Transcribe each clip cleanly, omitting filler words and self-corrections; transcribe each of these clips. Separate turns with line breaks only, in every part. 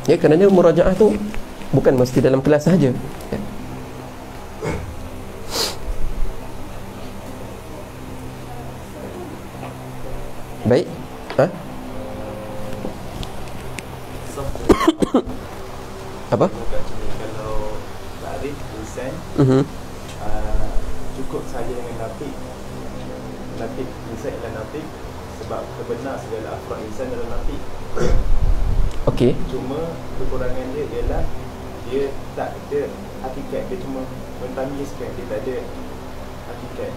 Ya, kerana murajaah tu bukan mesti dalam kelas sahaja. Ya. Baik. Ha? Apa?
Kalau tarikh insan cukup saja dengan nafiq insan adalah nafiq, sebab terbenar segala afrad insan adalah nafiq.
Okey.
Cuma kekurangan dia ialah dia tak ada hakikat, dia cuma mentamizkan, dia tak ada hakikat.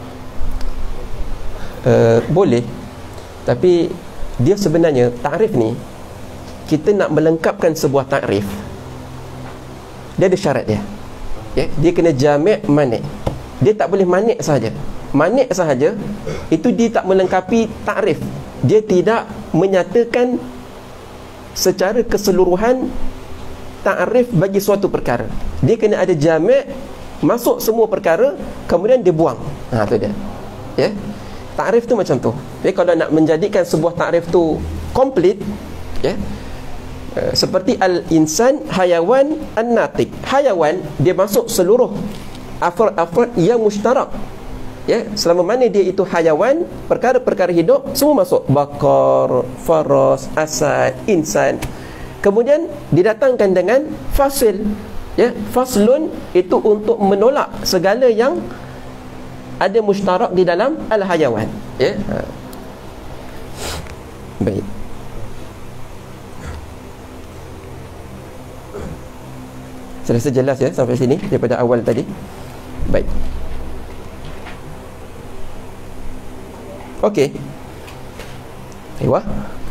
Boleh. Tapi dia sebenarnya takrif ni, kita nak melengkapkan sebuah takrif, dia ada syarat dia. Ya, dia kena jami' manik. Dia tak boleh manik sahaja. Manik sahaja itu dia tak melengkapi takrif. Dia tidak menyatakan secara keseluruhan takrif bagi suatu perkara. Dia kena ada jami', masuk semua perkara, kemudian dia buang. Tu dia. Ya. Takrif tu macam tu. Jadi kalau nak menjadikan sebuah takrif tu komplit, ya, seperti al-insan, hayawan, an-natiq. Hayawan dia masuk seluruh afrad yang mushtarak. Ya, selama mana dia itu hayawan, perkara-perkara hidup semua masuk. Bakar, faras, asad, insan. Kemudian didatangkan dengan fasil. Ya, faslun itu untuk menolak segala yang ada mushtarak di dalam al-hayawan. Ya. Baik. Saya rasa jelas ya sampai sini daripada awal tadi. Baik. Okey. Aywa.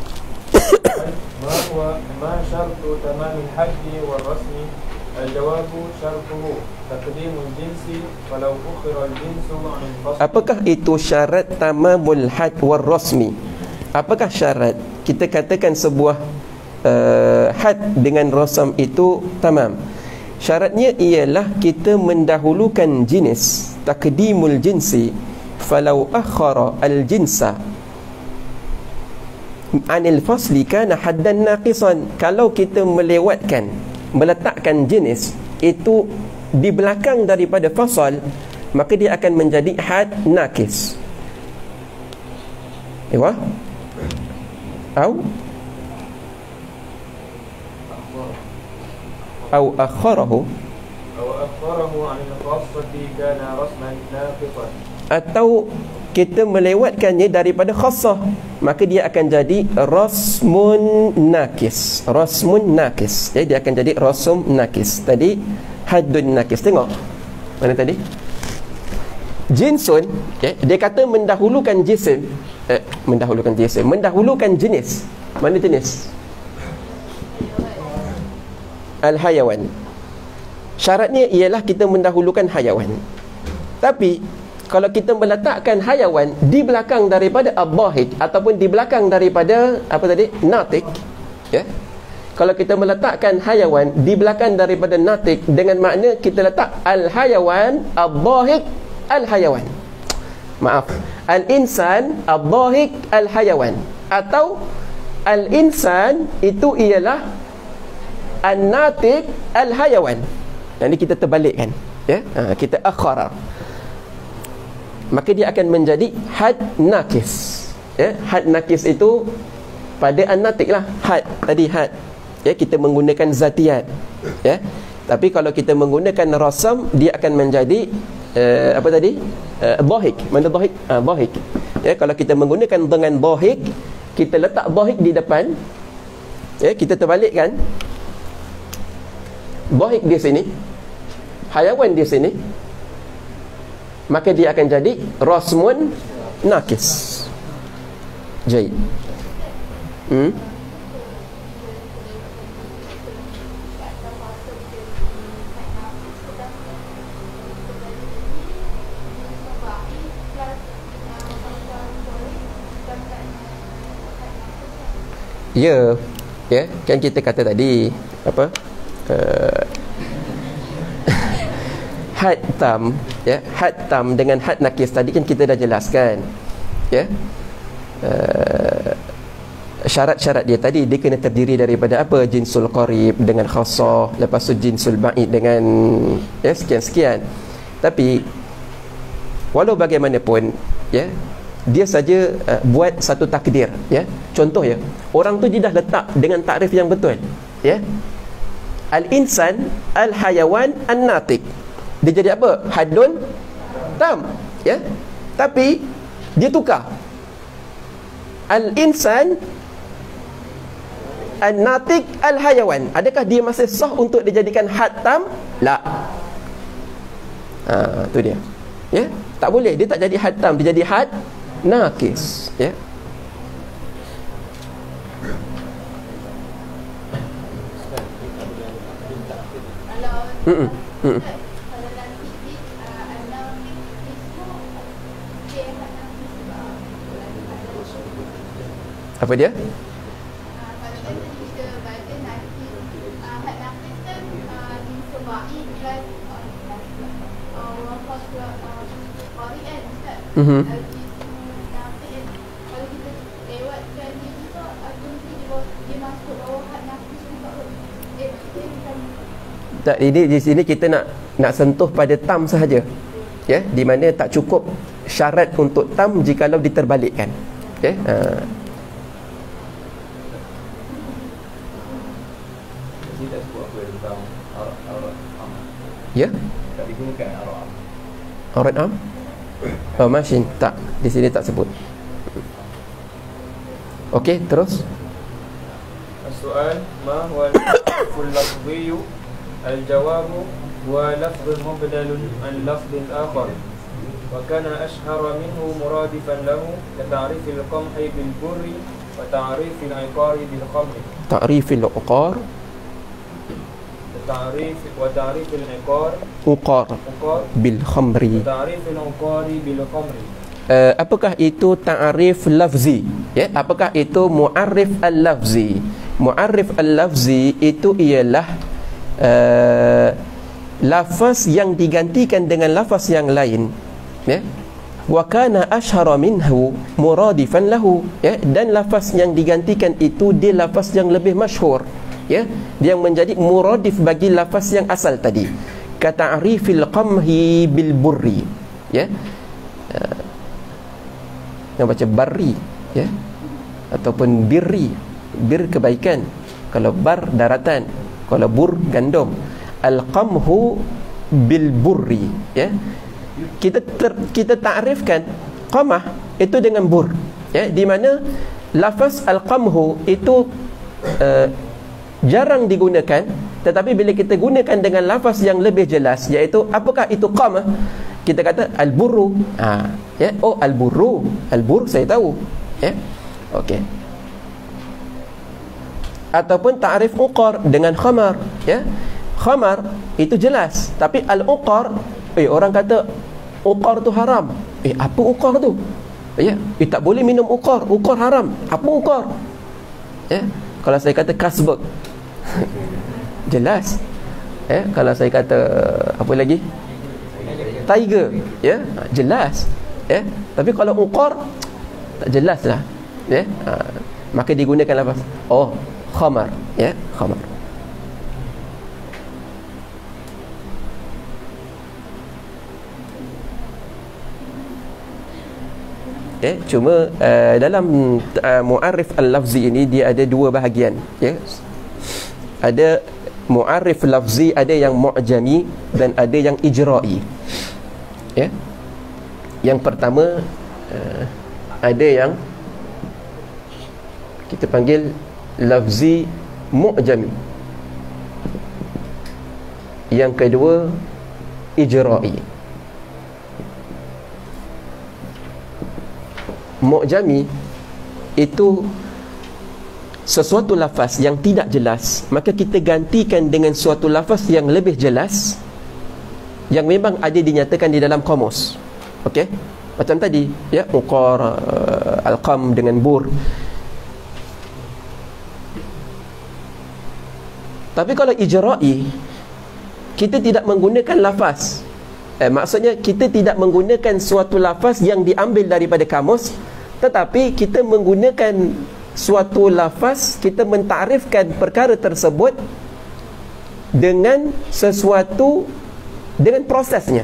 Ma syartu tamamil hajji wal rasmi? Al-jawabu syartuhu taqdimul jinsi walau ukhira al-jinsu an al-fasl.
Apakah itu syarat tamamul had wal rasmi? Apakah syarat kita katakan sebuah had dengan rasam itu tamam? Syaratnya ialah kita mendahulukan jenis, taqdimul jinsi, falau akhara al-jinsa anil fasli kana haddan naqisan. Kalau kita melewatkan, meletakkan jenis itu di belakang daripada fasal, maka dia akan menjadi had naqis. Ewa? Au akharahu
an al-khassati kana rasman naqisan.
Atau kita melewatkannya daripada khassah, maka dia akan jadi rasmun naqis. Rasmun naqis. Jadi dia akan jadi rasum naqis. Tadi haddun naqis. Tengok mana tadi? Jinsun, dia kata mendahulukan jisim, mendahulukan jenis. Mana jenis? Al-hayawan. Syaratnya ialah kita mendahulukan hayawan. Tapi kalau kita meletakkan hayawan di belakang daripada ad-dhahik ataupun di belakang daripada apa tadi? Natiq, ya. Kalau kita meletakkan hayawan di belakang daripada natiq, dengan makna kita letak al-hayawan, ad-dhahik, al-hayawan. Maaf, al-insan, ad-dhahik, al-hayawan. Atau al-insan itu ialah an-natiq, al-hayawan. Yang ini kita terbalikkan, ya. Kita akhara. Maka dia akan menjadi had naqis. Ya, had naqis itu pada an-natiq lah. Had tadi had. Ya, kita menggunakan zatiyat. Ya. Tapi kalau kita menggunakan rasam, dia akan menjadi apa tadi? Dhahik. Mana dhahik? Dhahik. Ya, kalau kita menggunakan dengan dhahik, kita letak dhahik di depan. Ya, kita terbalikkan. Dhahik di sini, hayawan di sini, maka dia akan jadi rasmun naqis. Jaid. Ya, ya, kan kita kata tadi apa? Had tam, ya, had tam dengan had naqis tadi kan kita dah jelaskan, ya. syarat-syarat dia tadi, dia kena terdiri daripada apa? Jinsul qarib dengan khassah, lepas tu jinsul ba'id dengan sekian-sekian. Tapi walau bagaimanapun, dia saja buat satu takdir, contoh, orang tu dia dah letak dengan takrif yang betul, al-insan, al-hayawan, an-natiq. Dia jadi apa? Haddun tam, tapi dia tukar al-insan, an-natiq, al-hayawan. Adakah dia masih sah untuk dijadikan had tam? La. Tu dia. Tak boleh, dia tak jadi had tam, dia jadi had naqis. Apa dia? Tak, ini di sini kita nak sentuh pada tam sahaja, di mana tak cukup syarat untuk tam jikalau diterbalikkan.
Tak digunakan
aurat am? Masih tak, di sini tak sebut. Okey, terus.
Soal, ma huwa al-lafzul lafziyyu? Al-jawabu huwa lafzun mubdalun an lafzin akhar wa kana ashhara minhu muradifan lahu ka ta'rifil qamhi bil burri wa ta'rifil iqari bil khamri.
Ta'rifil uqar,
ta'rifil iqar,
uqar bil khamri.
Ta'rifil uqari bil khamri.
Apakah itu ta'rif lafzi? Apakah itu mu'arrif al-lafzi? Mu'arrif al-lafzi itu ialah lafaz yang digantikan dengan lafaz yang lain, wa kana ashhara minhu muradifan lahu, dan lafaz yang digantikan itu dia lafaz yang lebih masyhur, yang menjadi muradif bagi lafaz yang asal tadi. Ka ta'rifil qamhi bil burri, yang baca barri, ataupun birri. Bir kebaikan, kalau bar daratan, kalau bur gandum. Al-qamhu bil burri, kita takrifkan qamah itu dengan bur, di mana lafaz al-qamhu itu jarang digunakan, tetapi bila kita gunakan dengan lafaz yang lebih jelas, iaitu apakah itu qamah, kita kata al-burru. Oh, al-burru, al-bur saya tahu, okey. Ataupun ta'rif uqar dengan khamar, khamar itu jelas, tapi al-uqar, orang kata uqar tu haram. Apa uqar tu? Tak boleh minum uqar, uqar haram. Apa uqar? Kalau saya kata kasbek, jelas. Kalau saya kata apa lagi? Tiger, jelas. Tapi kalau uqar tak jelas lah, maka digunakan lafaz khamar, khamar. Cuma dalam mu'arrif al-lafzi ini dia ada dua bahagian, ada mu'arrif lafzi, ada yang mu'jami dan ada yang ijra'i. Yang pertama ada yang kita panggil lafzi mu'jami, yang kedua ijra'i. Mu'jami itu sesuatu lafaz yang tidak jelas, maka kita gantikan dengan suatu lafaz yang lebih jelas, yang memang ada dinyatakan di dalam kamus. Okey, macam tadi, uqar, al-qam dengan bur. Tapi kalau ijra'i, kita tidak menggunakan lafaz, maksudnya kita tidak menggunakan suatu lafaz yang diambil daripada kamus, tetapi kita menggunakan suatu lafaz, kita mentakrifkan perkara tersebut dengan sesuatu, dengan prosesnya,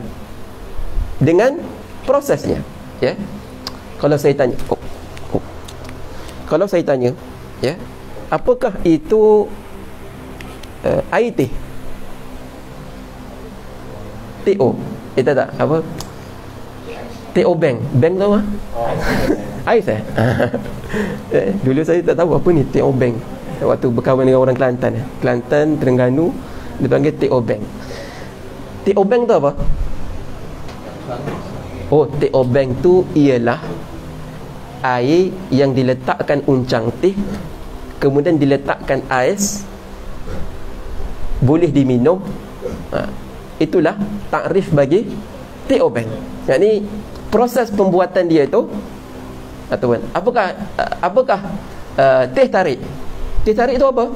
ya. Kalau saya tanya, kalau saya tanya, ya, apakah itu air teh? TO, kita tak apa? TO bank tahu ah? Ais dulu saya tak tahu apa ni TO bank. Waktu berkawan dengan orang Kelantan, Terengganu, dia panggil TO bank. TO bank tu apa? Oh, TO bank tu ialah air yang diletakkan uncang teh, kemudian diletakkan ais, boleh diminum. Itulah takrif bagi TO bank. Yakni proses pembuatan dia tu, ataupun apakah teh tarik? Teh tarik itu apa?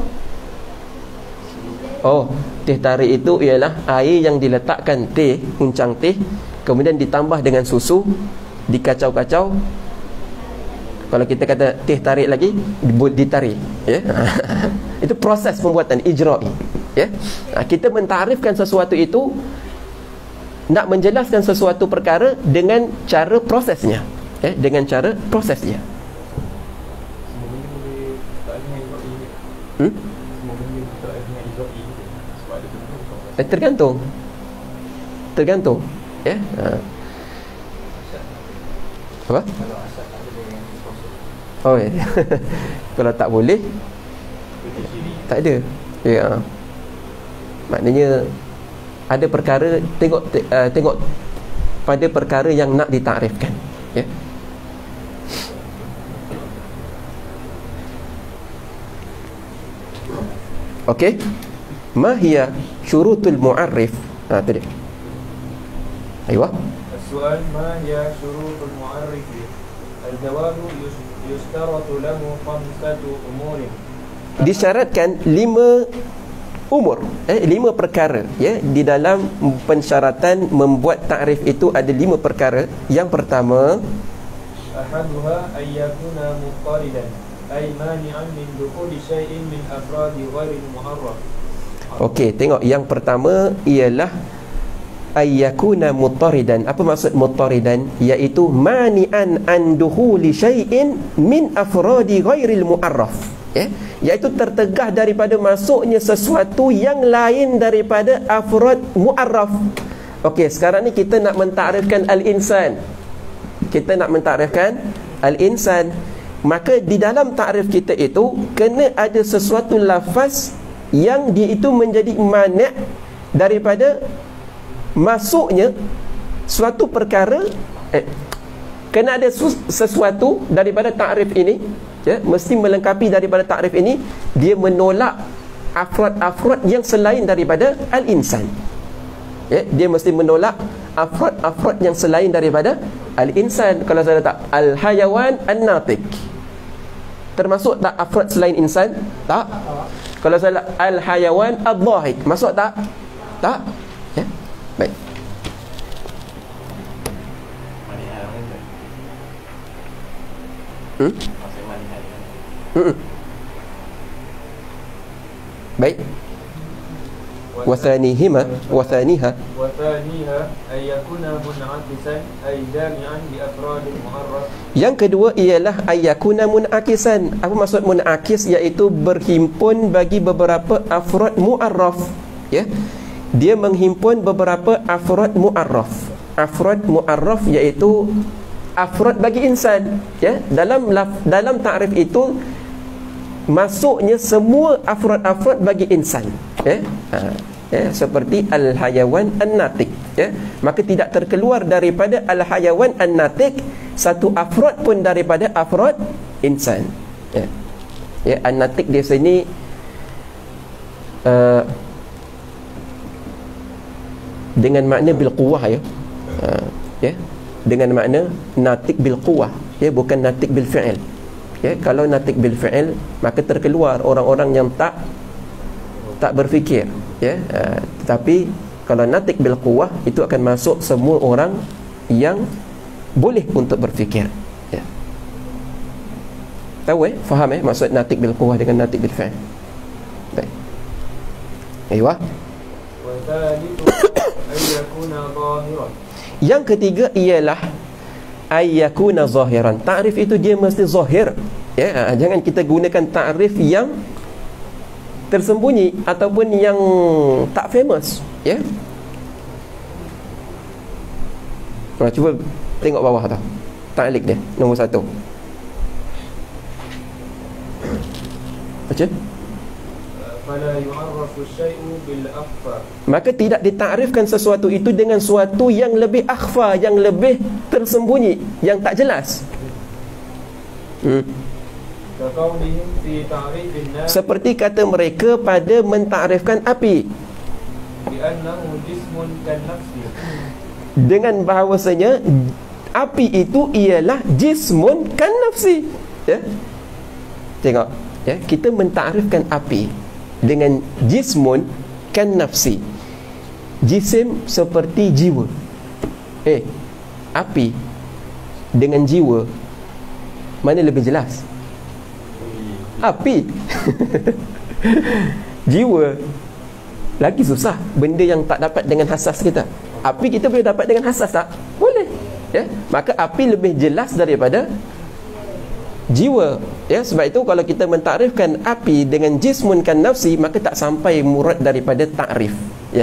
Oh, teh tarik itu ialah air yang diletakkan teh, uncang teh, kemudian ditambah dengan susu, dikacau-kacau. Kalau kita kata teh tarik lagi, ditarik, ya. Itu proses pembuatan ijra'i, ya. Kita mentakrifkan sesuatu itu, nak menjelaskan sesuatu perkara dengan cara prosesnya, ya, dengan cara prosesnya. Tergantung, ya. Apa? Oh, ya. Kalau tak boleh, tak ada, ya. Maknanya ada perkara, tengok pada perkara yang nak ditakrifkan, ya. Okey, ma hiya syurutul mu'arrif? Tu dia. Aywa.
Soal, ma hiya syurutul mu'arrif? Al-jawabu yustaratu lahu khamsatu umurin.
Disyaratkan 5 umur, 5 perkara, ya. Di dalam pensyaratan membuat takrif itu ada 5 perkara. Yang pertama,
ahaduha ayyakuna muqaridan, ay mani'an min dukhuli syai'in min afradi ghairil mu'arraf.
Okey, tengok yang pertama ialah ayyakuna muttaridan. Apa maksud muttaridan? Iaitu mani'an an dukhuli syai'in min afradi ghairil mu'arraf, ya, iaitu tertegah daripada masuknya sesuatu yang lain daripada afrad mu'arraf. Okey, sekarang ni kita nak mentakrifkan al-insan. Maka di dalam takrif kita itu kena ada sesuatu lafaz yang dia itu menjadi mani' daripada masuknya suatu perkara, kena ada sesuatu daripada takrif ini, ya, mesti melengkapi daripada takrif ini. Dia menolak afrad-afrad yang selain daripada al-insan, ya, dia mesti menolak afrad-afrad yang selain daripada al-insan. Kalau saya letak al-hayawan an-natiq, termasuk tak afrad selain insan? Tak. Kalau saya letak al-hayawan ad-dhahik, masuk tak? Tak, ya. Baik. Baik. Wathaniha
ayyakuna mun'akisan ay jami'an bi afradil mu'arraf.
Yang kedua ialah ayyakuna mun'akisan. Apa maksud mun'akis? Iaitu berhimpun bagi beberapa afrad mu'arraf, ya. Dia menghimpun beberapa afrad mu'arraf. Afrad mu'arraf iaitu afrad bagi insan, ya. Dalam takrif itu masuknya semua afrad-afrad bagi insan, ya. Ya, seperti al-hayawan an-natiq, ya. Maka tidak terkeluar daripada al-hayawan an-natiq satu afrad pun daripada afrad insan, ya. Ya, an-natiq di sini dengan makna bil quwwah, ya. Ya, dengan makna natiq bil quwwah, ya, bukan natiq bil fi'il, ya. Kalau natiq bil fi'il maka terkeluar orang-orang yang tak berfikir, ya. Tetapi kalau natiq bil quwwah itu akan masuk semua orang yang boleh untuk berfikir, ya. Tahu faham maksud natik bil quwwah dengan natik bil fi'l. Baik. Aywa.
Wa thalithu ay yakuna zahiran.
Yang ketiga ialah ayyakuna zahiran. Ta'rif itu dia mesti zahir. Ya, jangan kita gunakan ta'rif yang tersembunyi ataupun yang tak famous, ya. Cuba tengok bawah tu. Ta'liq dia nombor 1. Baca.
Fala yu'arrafu syai'u bil akhfa.
Maka tidak ditakrifkan sesuatu itu dengan sesuatu yang lebih akhfa, yang lebih tersembunyi, yang tak jelas.
Kaqaulihim fi ta'rifin nar.
Seperti kata mereka pada mentakrifkan api,
Bi annahu jismun kan nafsi.
dengan bahawasanya api itu ialah jismun kan nafsi, ya. Tengok, ya, kita mentakrifkan api dengan jismun kan nafsi. Jisim seperti jiwa. Api dengan jiwa, mana lebih jelas? Api. Jiwa lagi susah, benda yang tak dapat dengan hasas kita. Api kita boleh dapat dengan hasas tak? Boleh, ya. Maka api lebih jelas daripada jiwa, ya. Sebab itu kalau kita mentakrifkan api dengan jismun kan nafsi, maka tak sampai murad daripada takrif, ya.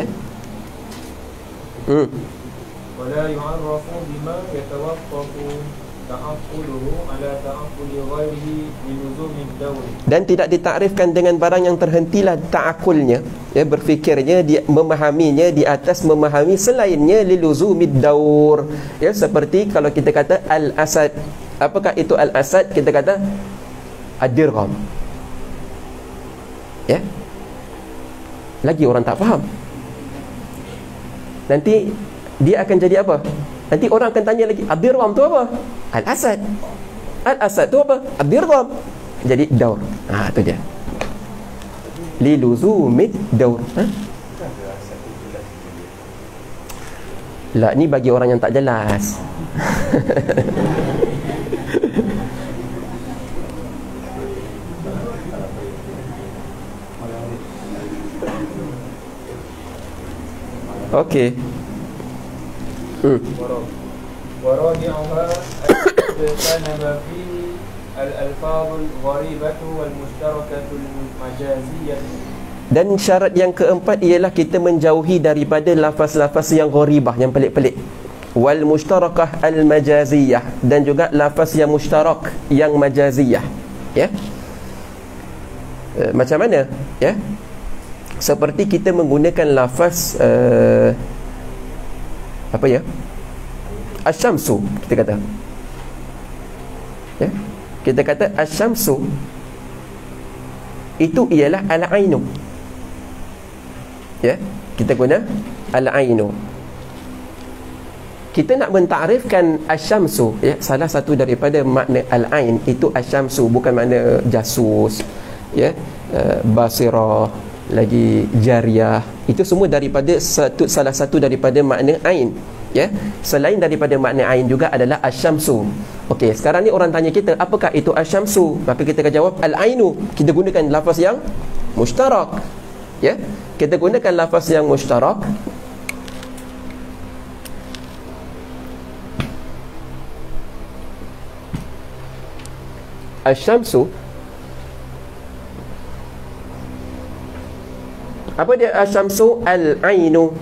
Wala yu'arrafu bima yatawaqqafu ta'aqquluhu ala ta'aqquli ghairihi linuzumi ad-dawr.
Dan tidak ditakrifkan dengan barang yang terhentilah ta'akulnya, ya, berfikirnya, dia memahaminya di atas memahami selainnya, liluzumid daur, ya. Seperti kalau kita kata al-asad, apakah itu al-asad? Kita kata ad-dirgham, ya. Lagi orang tak faham. Nanti dia akan jadi apa? Nanti orang akan tanya lagi, ad-dirgham tu apa? Al-asad. Al-asad tu apa? Ad-dirgham. Jadi daur. Tu dia. Liluzumid daur. Lah, ni bagi orang yang tak jelas. Okey.
ورابعها اجتنب فيه الألفاظ الغريبة والمشتركة المجازية.
Dan syarat yang keempat ialah kita menjauhi daripada lafaz-lafaz yang gharibah, yang pelik-pelik, wal mushtarakah al majaziyah, dan juga lafaz yang mushtarak, yang majaziyah, ya. Macam mana, ya? Seperti kita menggunakan lafaz apa ya? Asyamsu, kita kata, ya, kita kata asyamsu itu ialah al-ainu, ya. Kita guna al-ainu. Kita nak mentakrifkan asyamsu, ya, salah satu daripada makna al-ain itu asyamsu, bukan makna jasus, ya, basirah, lagi jariyah, itu semua daripada salah satu daripada makna ain, ya. Selain daripada makna ain juga adalah asyamsu. Okey, sekarang ni orang tanya kita, apakah itu asyamsu? Maka kita akan jawab al-ainu. Kita gunakan lafaz yang mushtarak, ya. Kita gunakan lafaz yang mushtarak. Asyamsu, apa dia asyamsu? Al-ainu.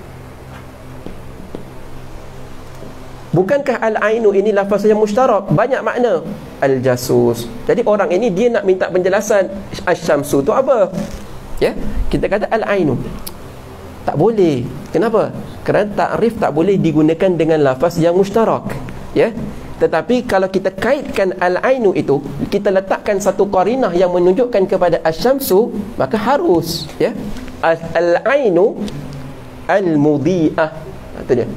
Bukankah al-ainu ini lafaz yang mushtarak? Banyak makna. Al-jasus. Jadi orang ini dia nak minta penjelasan asyamsu tu apa? Ya, kita kata al-ainu. Tak boleh. Kenapa? Kerana takrif tak boleh digunakan dengan lafaz yang mushtarak, ya. Tetapi kalau kita kaitkan al-ainu itu, kita letakkan satu qarinah yang menunjukkan kepada asyamsu, maka harus, ya, al-ainu al-mudhi'ah. Itu dia.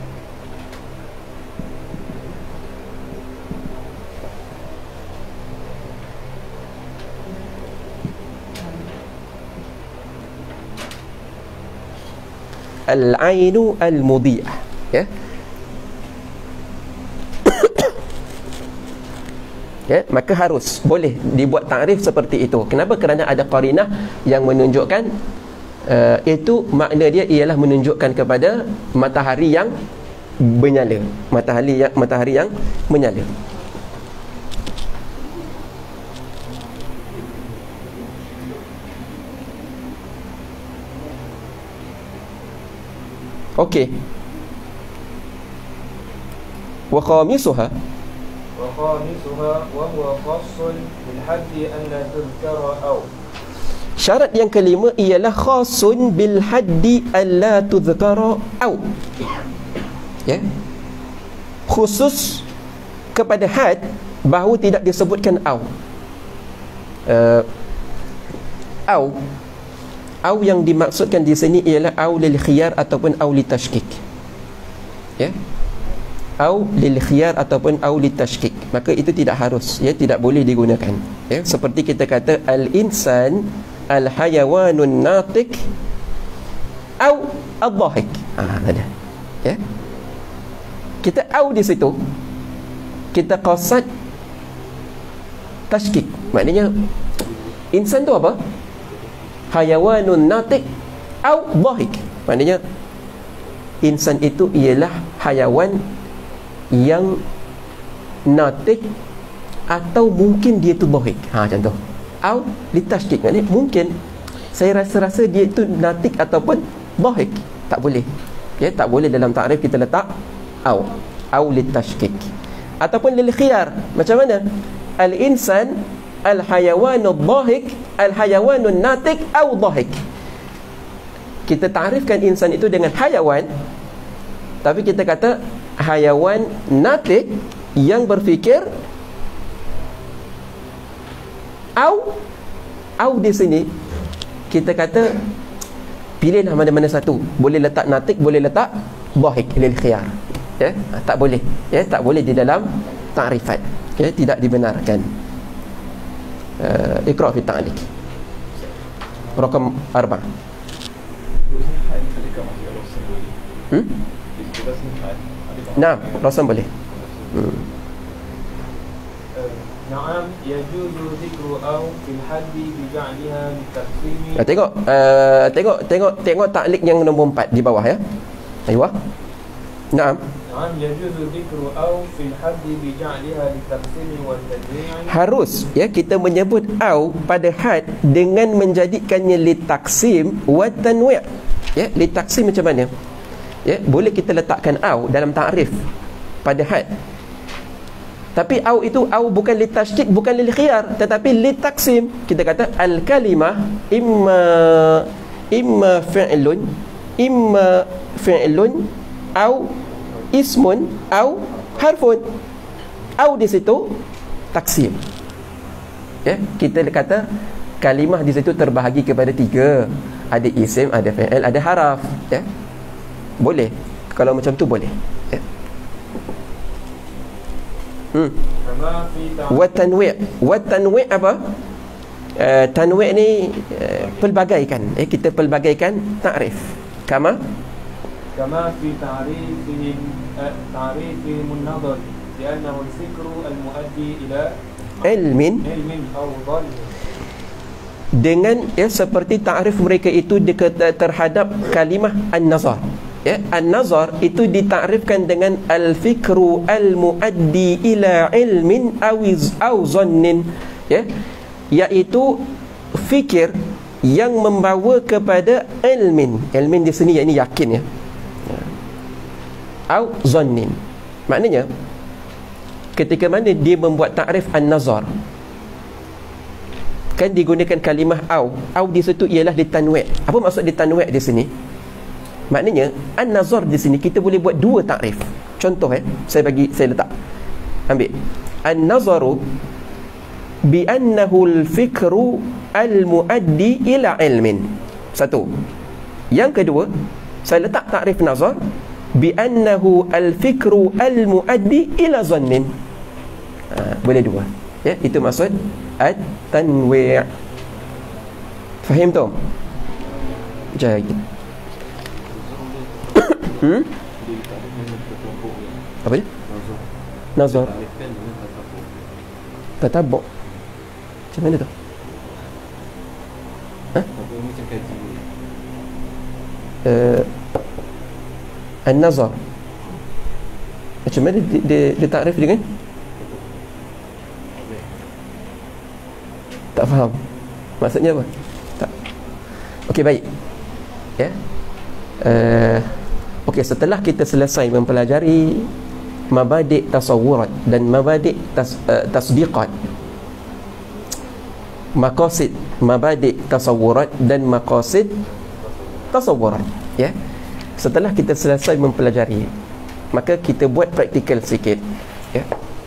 Al-ainu al-mudhi'ah, ya. Ya, maka harus boleh dibuat takrif seperti itu. Kenapa? Kerana ada qarinah yang menunjukkan itu makna dia ialah menunjukkan kepada matahari yang menyala, matahari yang menyala. Okey. Wa khamisuha
wa huwa khassun bil haddi an la tuzkara aw.
Syarat yang kelima ialah khasun bil haddi alla tudhkara au. Ya. Khusus kepada had bahawa tidak disebutkan au. Au yang dimaksudkan di sini ialah au lil khiyar ataupun au li tashkik. Ya. Au lil khiyar ataupun au li tashkik. Maka itu tidak harus, ya, tidak boleh digunakan. Ya, seperti kita kata al-insan al-hayawanun natiq au ad-dhahik. Ada. Ya. Kita au di situ, kita qasad tashkik. Maknanya insan tu apa? Hayawanun natiq au dhahik. Maknanya insan itu ialah hayawan yang natiq atau mungkin dia tu dhahik. Contoh au litashkik, maknanya mungkin saya rasa dia itu natik ataupun dhahik. Tak boleh, ya, tak boleh dalam takrif kita letak au litashkik ataupun lil khiyar. Macam mana? Al insan al hayawanu dhahik, al hayawanu natik au dhahik. Kita takrifkan insan itu dengan hayawan, tapi kita kata hayawan natik yang berfikir. Au di sini kita kata pilihlah mana-mana satu. Boleh letak natik, boleh letak dhahik lil khiyar. Ya, tak boleh. Ya, tak boleh di dalam ta'rifat. Ya, tidak dibenarkan. Iqra' fi ta'liq. Rakam 4. Nah, rasam boleh.
Na'am yajuzu dhikru aw fil haddi bi ja'liha li taqsimi.
Tengok ta'liq yang nombor 4 di bawah, ya. Aywa. Na'am.
Na'am yajuzu dhikru aw fil haddi bi ja'liha li taqsimi wal tadwi'i.
Harus, ya, kita menyebut au pada had dengan menjadikannya li taqsim wa tanwi'. Ya, li taqsim macam mana? Ya, boleh kita letakkan au dalam ta'rif pada had. Tapi au itu au bukan li tasydid, bukan lil khiyar, tetapi li taqsim. Kita kata al kalimah imma fi'lun au ismun au harfun. Au di situ taksim. Ya, kita kata kalimah di situ terbahagi kepada 3. Ada isim, ada fi'il, ada haraf, ya. Boleh. Kalau macam tu boleh. Ya. Wa tanwi' apa? Tanwi' ni pelbagaikan. Kita pelbagaikan ta'rif. Kama
fi ta'rifihim an-nadhr li'annahu al-fikru al-muaddi ila ilmin aw dhann. Dengan, ya, seperti ta'rif mereka itu terhadap kalimah an-nazar. Ya, an-nazar itu ditakrifkan dengan al-fikru al-muaddi ila ilmin aw zannin, ya, iaitu fikir yang membawa kepada ilmin. Ilmin di sini yakni yakin, ya. Aw zannin. Maknanya ketika mana dia membuat takrif an-nazar, kan digunakan kalimah au di situ ialah litanwi'. Apa maksud litanwi' di sini? Maknanya an-nazar di sini kita boleh buat 2 takrif. Contoh, saya letak. Ambil. An-nazaru bi annahu al-fikru al-muaddi ila ilmin. 1. Yang kedua, saya letak takrif nazar bi annahu al-fikru al-muaddi ila zannin. Boleh 2. Ya, itu maksud at-tanwi'. Faham tu? Jadi apa dia? Nazar.
Tatabuk macam mana tu?
Macam kaji.
An-nazar macam mana dia takrif dengan? Tak faham maksudnya apa? Tak. Okey, baik ya. Okey, setelah kita selesai mempelajari mabadik tasawurat dan mabadik tasdiqat, maqasid mabadik tasawurat dan maqasid tasawurat ya. Setelah kita selesai mempelajari, maka kita buat praktikal sikit ya.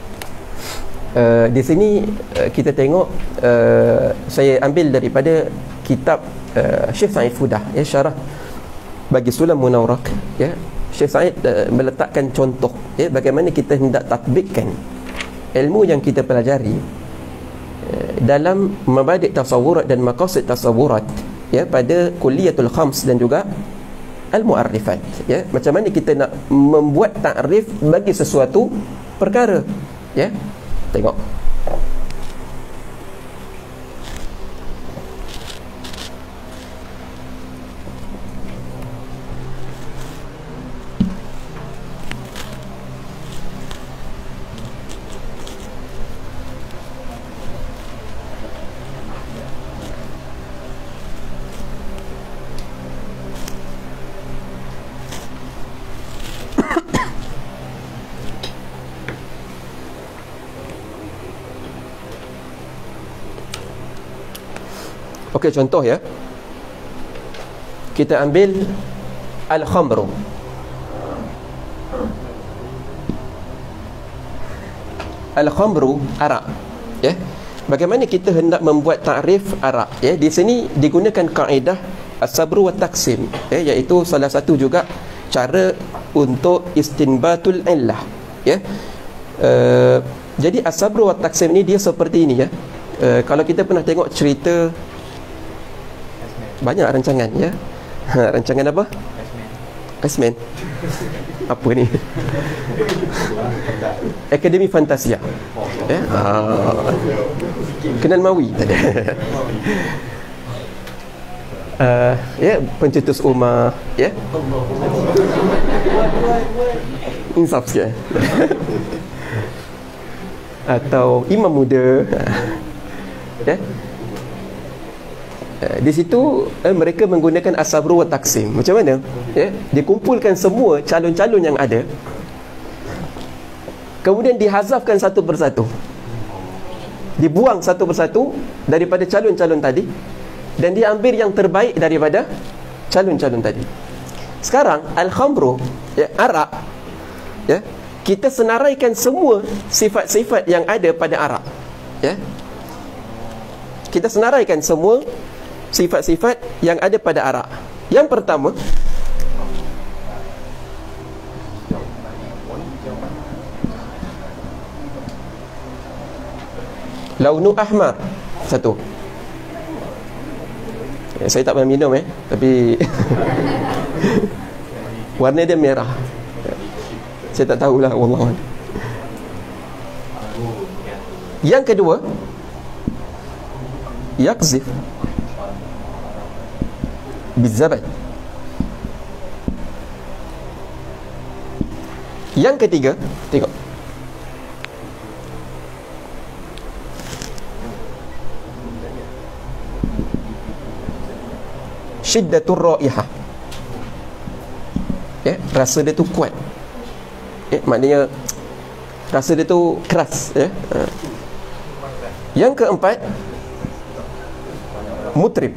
Di sini kita tengok, saya ambil daripada kitab Syekh Said Fudah ya, syarah bagi Sulam Munawrak ya. Syekh Said meletakkan contoh ya, bagaimana kita hendak tatbikkan ilmu yang kita pelajari dalam mabadik tasawurat dan maqasid tasawurat ya, pada kulliyatul khams dan juga al-mu'arrifat ya. Macam mana kita nak membuat takrif bagi sesuatu perkara ya. Tengok okey, contoh ya. Kita ambil al-khamru. Al-khamru arak ya. Bagaimana kita hendak membuat takrif arak ya. Di sini digunakan kaedah as-sabru wa taqsim ya, iaitu salah satu juga cara untuk istinbatul illah ya. Jadi as-sabru wa taqsim ni dia seperti ini ya. Kalau kita pernah tengok cerita banyak rancangan ya. Rancangan apa? X-Men. Apa ni? Akademi Fantasia. Ya. Kenal Mawi tadi. Ya, pencetus Umar ya. Insaf sikit. Atau Imam Muda. Ya. Di situ mereka menggunakan as-sabru wa taqsim. Macam mana? Ya, dikumpulkan semua calon-calon yang ada, kemudian dihazafkan satu persatu, dibuang satu persatu daripada calon-calon tadi, dan diambil yang terbaik daripada calon-calon tadi. Sekarang al-khamru ya, arak ya, kita senaraikan semua sifat-sifat yang ada pada arak ya. Kita senaraikan semua sifat-sifat yang ada pada arak. Yang pertama, launu ahmar. Satu ya, saya tak pernah minum tapi warna dia merah. Saya tak tahulah, wallahu a'lam. Yang kedua, yakzif bizabad. Yang ketiga, tengok, syiddatur raihah ya, rasa dia tu kuat ya, maknanya rasa dia tu keras ya. Yang keempat, mutrib.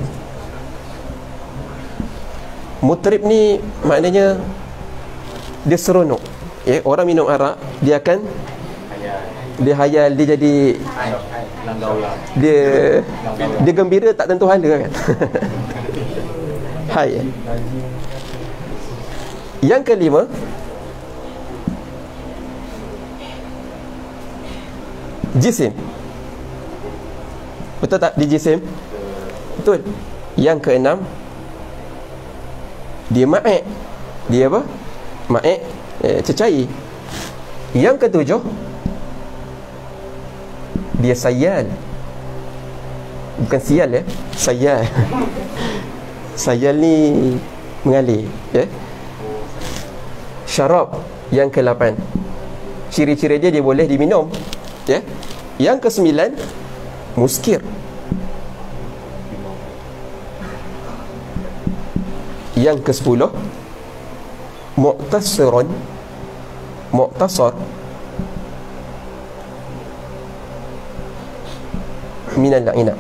Mutrib ni maknanya dia seronok ya. Orang minum arak, dia akan dia hayal, dia jadi dia gembira tak tentu hala kan. Hai. Yang kelima, jisim. Betul tak? Di jisim. Betul. Yang keenam, dia ma'ek. Dia apa? Ma'ek, cecair. Yang ketujuh, Dia sayal. Bukan sial ya, sayal. Sayal ni mengalir ya. Syarab yang ke-8, ciri-ciri dia boleh diminum ya. Yang ke-9, muskir. Yang ke-10, mu'tasirun, mu'tasar minal la'inab.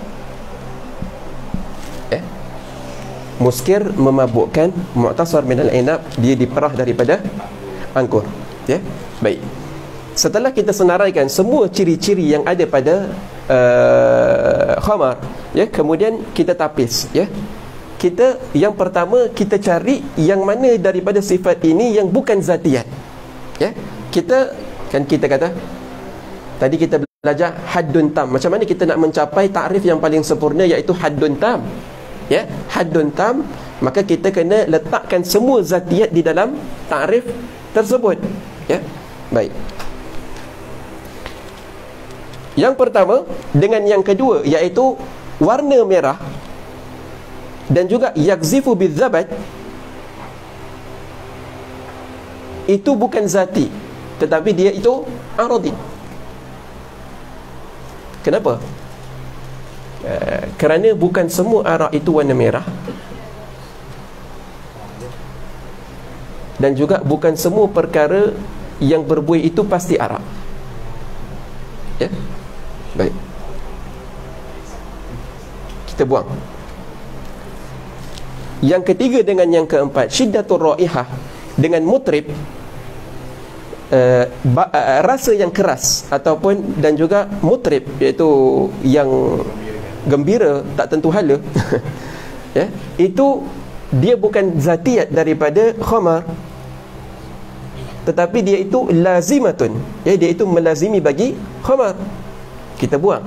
Muskir memabukkan, mu'tasar minal inab dia diperah daripada anggur ya. Baik, setelah kita senaraikan semua ciri-ciri yang ada pada khamar ya, kemudian kita tapis ya. Kita yang pertama kita cari yang mana daripada sifat ini yang bukan zatiyat ya. Kita kata tadi kita belajar haddun tam, macam mana kita nak mencapai takrif yang paling sempurna, iaitu haddun tam ya. Haddun tam, maka kita kena letakkan semua zatiyat di dalam takrif tersebut ya. Baik, yang pertama dengan yang kedua, iaitu warna merah dan juga yakzifu bizzabat, itu bukan zati, tetapi dia itu aradi. Kenapa? Kerana bukan semua arak itu warna merah, dan juga bukan semua perkara yang berbuih itu pasti arak ya. Baik, kita buang. Yang ketiga dengan yang keempat, syiddatur raihah, dengan mutrib, rasa yang keras ataupun dan juga mutrib, iaitu yang gembira tak tentu hala ya, itu dia bukan zatiyat daripada khamar, tetapi dia itu lazimatun ya, dia itu melazimi bagi khamar. Kita buang.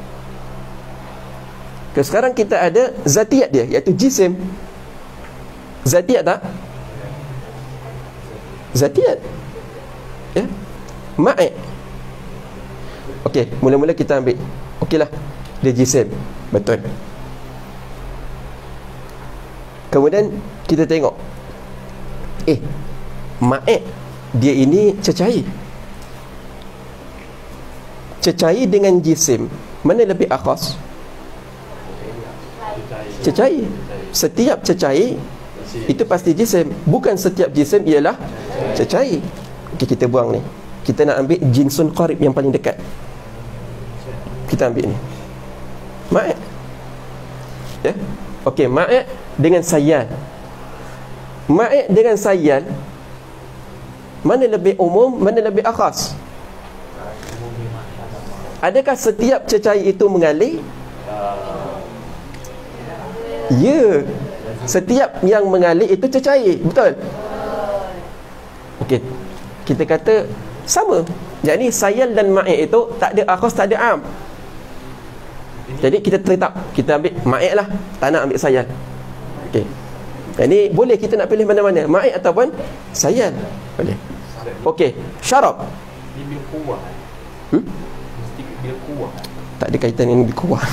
Sekarang kita ada zatiyat dia, iaitu jisim. Zatiyat tak? Zatiyat ya. Ma'i. Okey, mula-mula kita ambil, okeylah, dia jisim, betul. Kemudian kita tengok, ma'i dia ini cecair. Cecair dengan jisim, mana lebih akhas? Cecair. Setiap cecair itu pasti jisim, bukan setiap jisim ialah cecair. Okey, kita buang ni. Kita nak ambil jinsun qarib yang paling dekat. Kita ambil ni, ma'i ya. Okey, ma'i dengan sayal. Ma'i dengan sayal, mana lebih umum, mana lebih akhas? Adakah setiap cecair itu mengalir? Ya, setiap yang mengalir itu cecair, betul? Okey, kita kata sama. Jadi sayal dan ma'i itu tak ada akhas, tak ada am. Jadi kita tetap, kita ambil ma'i lah, tak nak ambil sayal. Okey, jadi boleh kita nak pilih mana-mana, ma'i ataupun sayal, boleh. Okey, syarab.
Bila kuah. Mesti bila kuah.
Tak ada kaitan ini dengan kuah.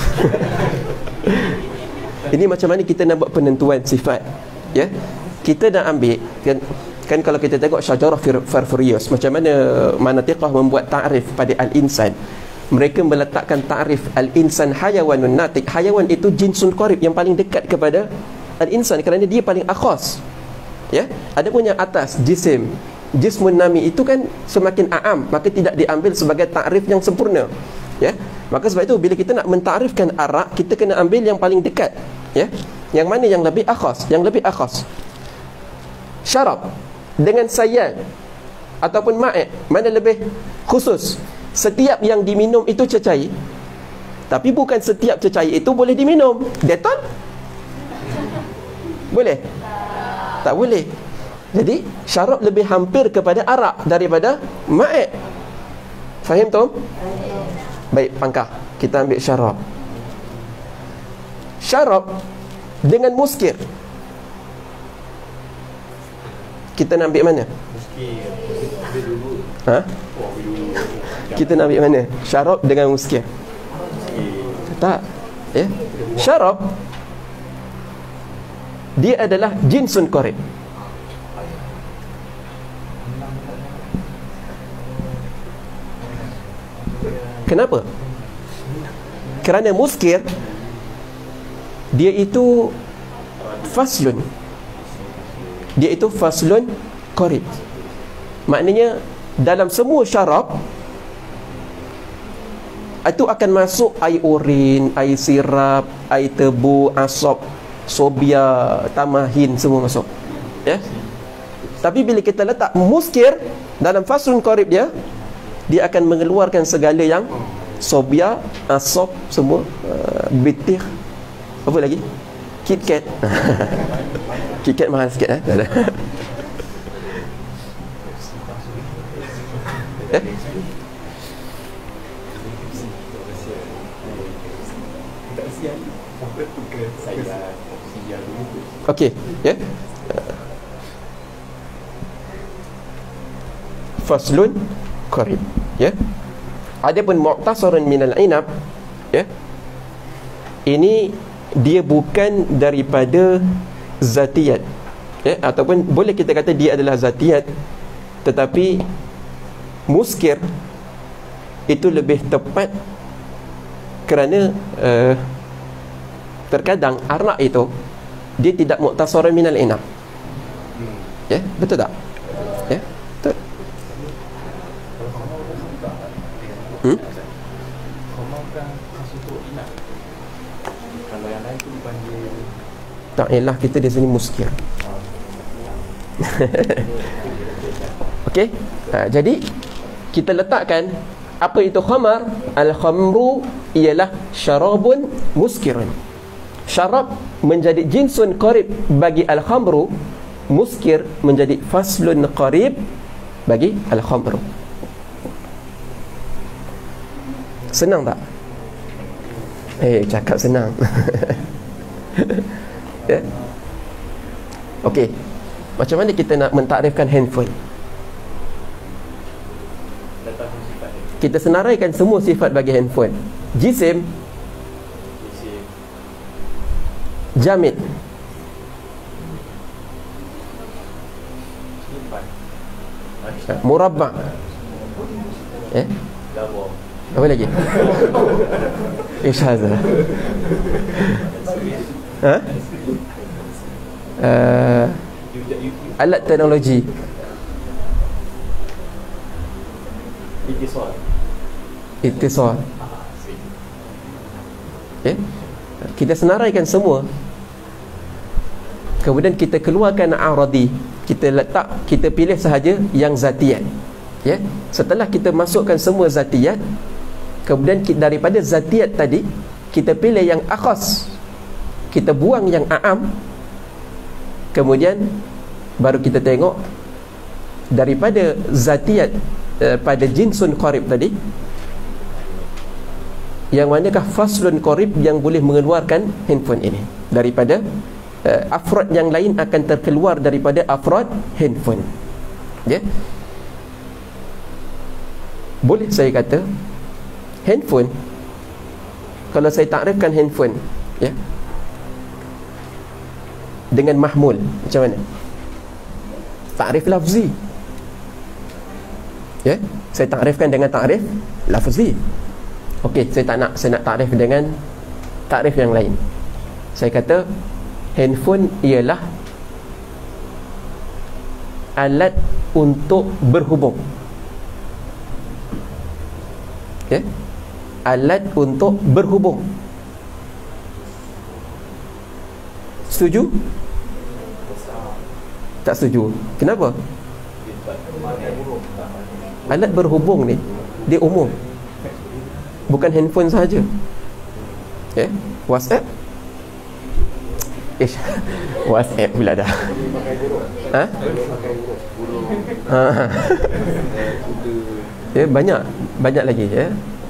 Ini macam mana kita nak buat penentuan sifat ya. Kita nak ambil kan kalau kita tengok syajarah Farfurius, macam mana Manatiqah membuat ta'rif pada al-insan. Mereka meletakkan ta'rif al-insan hayawanun natiq. Hayawan itu jinsun qarib, yang paling dekat kepada al-insan, kerana dia paling akhas ya. Adapun yang atas, jisim, jismun nami, itu kan semakin a'am, maka tidak diambil sebagai ta'rif yang sempurna ya. Maka sebab itu bila kita nak mentarifkan arak, kita kena ambil yang paling dekat ya. Yang mana yang lebih akhas? Yang lebih akhas. Syarab dengan sayal ataupun ma'i, mana lebih khusus? Setiap yang diminum itu cecair, tapi bukan setiap cecair itu boleh diminum. Detol? Boleh? Tak boleh. Jadi syarab lebih hampir kepada arak daripada ma'i. Faham tu? Baik, pangkah. Kita ambil syarab. Syarab dengan muskir, kita nak ambil mana?
Muskir dulu.
Ha? Kita nak ambil mana? Syarab dengan muskir. Tak. Ya. Syarab dia adalah jinsun qarib. Kenapa? Kerana muskir dia itu faslun. Dia itu faslun qarib. Maknanya dalam semua syarab itu akan masuk air urin, air sirap, air tebu, asap, sobia, tamahin, semua masuk. Ya. Tapi bila kita letak muskir dalam faslun qarib dia akan mengeluarkan segala yang sobia, asap, semua, bitir, apa lagi? KitKat. KitKat mahal sikit tak ada. Okey, ya. Faslun qarib, ya. Adapun mu'tasarun minal inab, ya. Ini dia bukan daripada zatiyat, ya, ataupun boleh kita kata dia adalah zatiyat, tetapi muskir itu lebih tepat kerana terkadang arak itu dia tidak mu'tasarun minal inab. Ya, betul tak? Ya, betul. Tak, ialah kita di sini muskir. Okey. Jadi kita letakkan apa itu khamar? Al-khamru ialah syarabun muskirun. Syarab menjadi jinsun qarib bagi al-khamru, muskir menjadi faslun qarib bagi al-khamru. Senang tak? Cakap senang. Ya. Okey. Macam mana kita nak mentakrifkan handphone? Kita senaraikan semua sifat bagi handphone. Jisim, jamid, murabba, apa lagi? Isyazah. Alat teknologi, Ittisal. Kita senaraikan semua, kemudian kita keluarkan aradi, kita letak, kita pilih sahaja yang zatiyat. Ya, setelah kita masukkan semua zatiyat, kemudian daripada zatiyat tadi kita pilih yang akhas, kita buang yang a'am, kemudian baru kita tengok daripada zatiyat pada jinsun qarib tadi, yang manakah faslun qarib yang boleh mengeluarkan handphone ini daripada afrad yang lain, akan terkeluar daripada afrad handphone. Ya, boleh saya kata handphone, kalau saya takrifkan handphone, ya, dengan mahmul, macam mana? Takrif lafzi. Ya, saya takrifkan dengan takrif lafzi. Okey, saya nak takrif dengan takrif yang lain. Saya kata handphone ialah alat untuk berhubung. Ya, alat untuk berhubung. Setuju? Tak setuju. Kenapa? Alat berhubung ni dia umum, bukan handphone sahaja. Ya, WhatsApp. WhatsApp pula dah. Ya, banyak lagi, ya.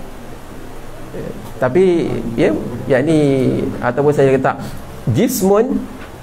Tapi ya, yakni ataupun saya letak jismun,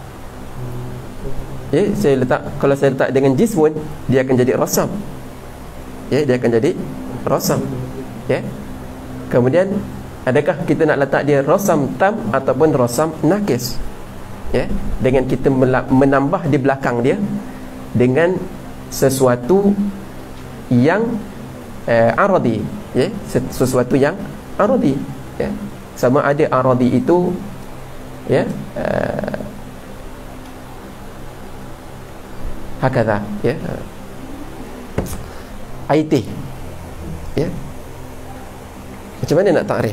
ya, kalau saya letak dengan jismun, dia akan jadi rasam. Ya, dia akan jadi rasam. Ya. Kemudian Adakah kita nak letak dia rasam tam ataupun rasam nakis? Ya, dengan kita menambah di belakang dia dengan sesuatu yang aradi, ya, sesuatu yang aradi, ya. Sama ada aradi itu, ya, hakadha, ya, IT, ya. Macam mana nak takrif?